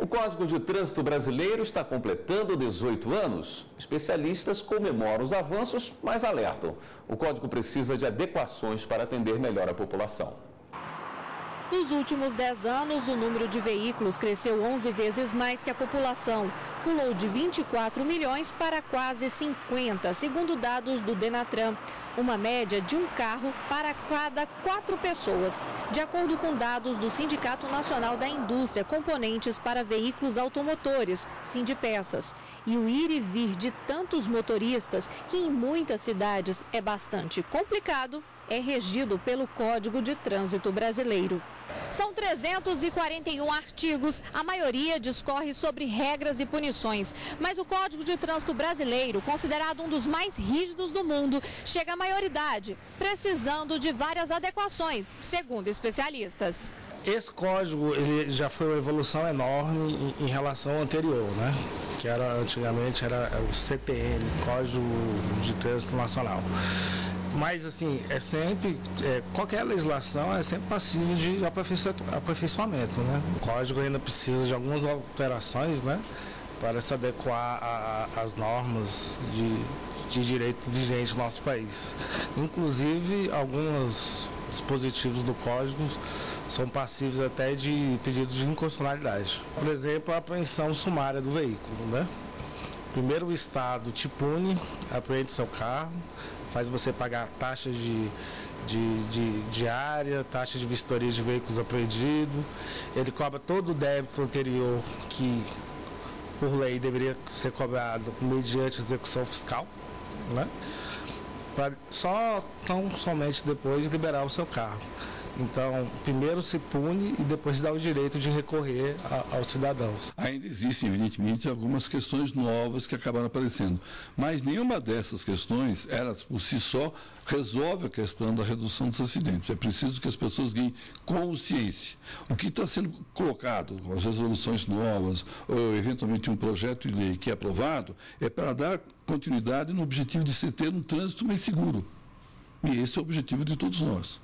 O Código de Trânsito Brasileiro está completando 18 anos. Especialistas comemoram os avanços, mas alertam. O código precisa de adequações para atender melhor a população. Nos últimos 10 anos, o número de veículos cresceu 11 vezes mais que a população. Pulou de 24 milhões para quase 50, segundo dados do Denatran. Uma média de um carro para cada 4 pessoas, de acordo com dados do Sindicato Nacional da Indústria Componentes para Veículos Automotores, Sindipeças. E o ir e vir de tantos motoristas, que em muitas cidades é bastante complicado, é regido pelo Código de Trânsito Brasileiro. São 341 artigos, a maioria discorre sobre regras e punições. Mas o Código de Trânsito Brasileiro, considerado um dos mais rígidos do mundo, chega à maioridade, precisando de várias adequações, segundo especialistas. Esse código ele já foi uma evolução enorme em relação ao anterior, né? Que antigamente era o CTN, Código de Trânsito Nacional. Mas, assim, qualquer legislação é sempre passível de aperfeiçoamento, né? O código ainda precisa de algumas alterações, né? Para se adequar às normas de direito vigente no nosso país. Inclusive, alguns dispositivos do código são passíveis até de pedido de inconstitucionalidade. Por exemplo, a apreensão sumária do veículo, né? Primeiro o Estado te pune, apreende seu carro, faz você pagar taxas de diária, taxas de vistoria de veículos apreendidos. Ele cobra todo o débito anterior que, por lei, deveria ser cobrado mediante execução fiscal, né? Tão somente depois liberar o seu carro. Então, primeiro se pune e depois dá o direito de recorrer aos cidadãos. Ainda existem, evidentemente, algumas questões novas que acabaram aparecendo, mas nenhuma dessas questões, elas por si só, resolve a questão da redução dos acidentes. É preciso que as pessoas ganhem consciência. O que está sendo colocado, as resoluções novas, ou eventualmente um projeto de lei que é aprovado, é para dar continuidade no objetivo de se ter um trânsito mais seguro. E esse é o objetivo de todos nós.